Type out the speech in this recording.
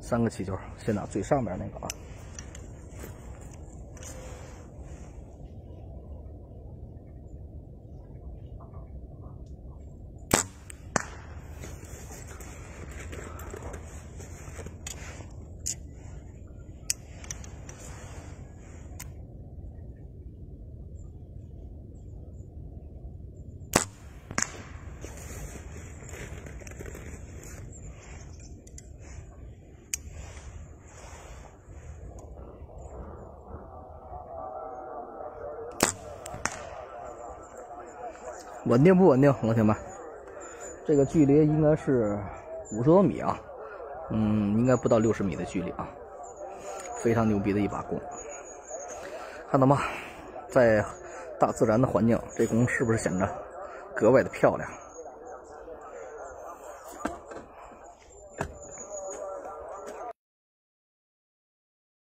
3个气球，先打最上边那个啊。 稳定不稳定，同学们？这个距离应该是50多米啊，应该不到60米的距离啊，非常牛逼的一把弓。看到吗？在大自然的环境，这弓是不是显得格外的漂亮？